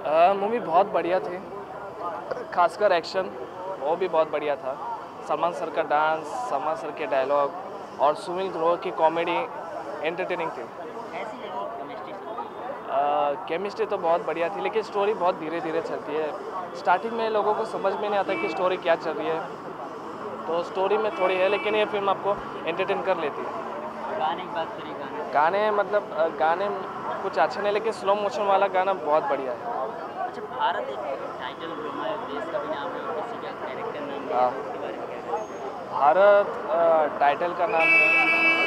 Movie बहुत बढ़िया थी, खासकर एक्शन वो भी बहुत बढ़िया था। सलमान सर का डांस, सलमान सर के डायलॉग और सुनील ग्रोवर की कॉमेडी एंटरटेनिंग थी। कैसी लगी केमिस्ट्री सबकी? केमिस्ट्री तो बहुत बढ़िया थी, लेकिन स्टोरी बहुत धीरे धीरे चलती है। स्टार्टिंग में लोगों को समझ में नहीं आता कि स्टोरी क्या चल रही है, तो स्टोरी में थोड़ी है, लेकिन ये फिल्म आपको एंटरटेन कर लेती है। गाने की बात करें, गाने गाने मतलब गाने कुछ अच्छे नहीं, लेकिन स्लो मोशन वाला गाना बहुत बढ़िया है। अच्छा, भारत एक टाइटल फिल्म है, देश का भी नाम है और किसी का कैरेक्टर नाम भी है, हाँ, तो उसके बारे में क्या कहना है? भारत टाइटल का नाम है।